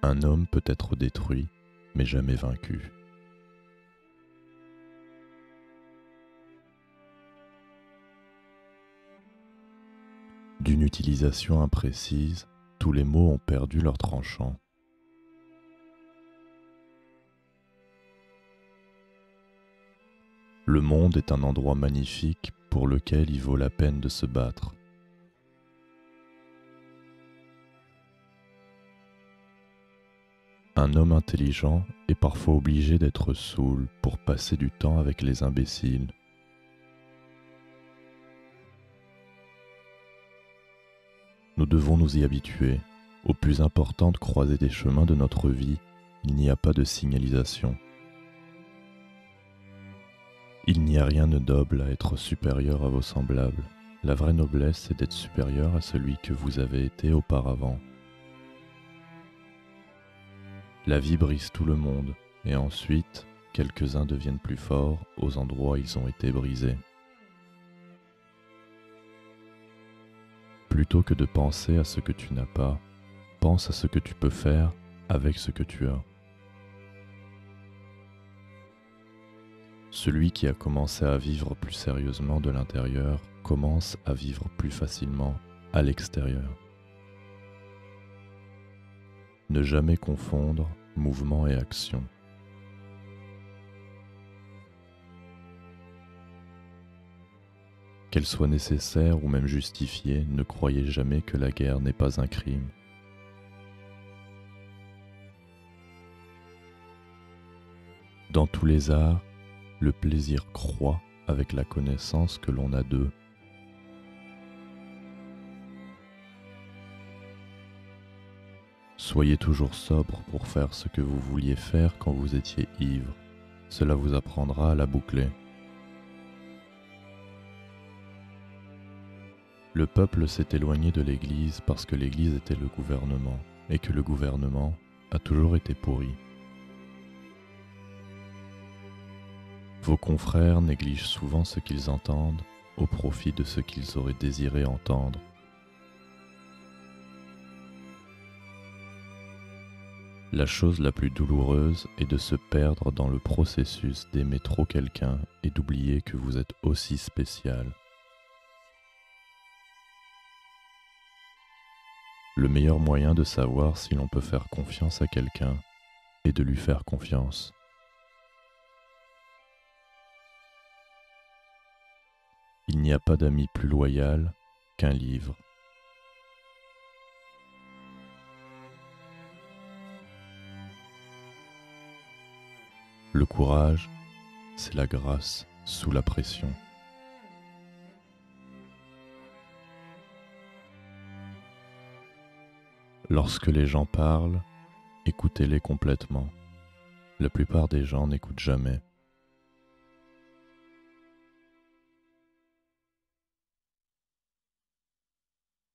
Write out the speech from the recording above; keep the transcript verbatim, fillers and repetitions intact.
Un homme peut être détruit, mais jamais vaincu. D'une utilisation imprécise, tous les mots ont perdu leur tranchant. Le monde est un endroit magnifique pour lequel il vaut la peine de se battre. Un homme intelligent est parfois obligé d'être saoul pour passer du temps avec les imbéciles. Nous devons nous y habituer. Aux plus importantes croisées des chemins de notre vie, il n'y a pas de signalisation. Il n'y a rien de noble à être supérieur à vos semblables. La vraie noblesse, c'est d'être supérieur à celui que vous avez été auparavant. La vie brise tout le monde, et ensuite, quelques-uns deviennent plus forts aux endroits où ils ont été brisés. Plutôt que de penser à ce que tu n'as pas, pense à ce que tu peux faire avec ce que tu as. Celui qui a commencé à vivre plus sérieusement de l'intérieur commence à vivre plus facilement à l'extérieur. Ne jamais confondre mouvement et action. Qu'elle soit nécessaire ou même justifiée, ne croyez jamais que la guerre n'est pas un crime. Dans tous les arts, le plaisir croît avec la connaissance que l'on a d'eux. Soyez toujours sobre pour faire ce que vous vouliez faire quand vous étiez ivre. Cela vous apprendra à la boucler. Le peuple s'est éloigné de l'Église parce que l'Église était le gouvernement et que le gouvernement a toujours été pourri. Vos confrères négligent souvent ce qu'ils entendent au profit de ce qu'ils auraient désiré entendre. La chose la plus douloureuse est de se perdre dans le processus d'aimer trop quelqu'un et d'oublier que vous êtes aussi spécial. Le meilleur moyen de savoir si l'on peut faire confiance à quelqu'un est de lui faire confiance. Il n'y a pas d'ami plus loyal qu'un livre. Le courage, c'est la grâce sous la pression. Lorsque les gens parlent, écoutez-les complètement. La plupart des gens n'écoutent jamais.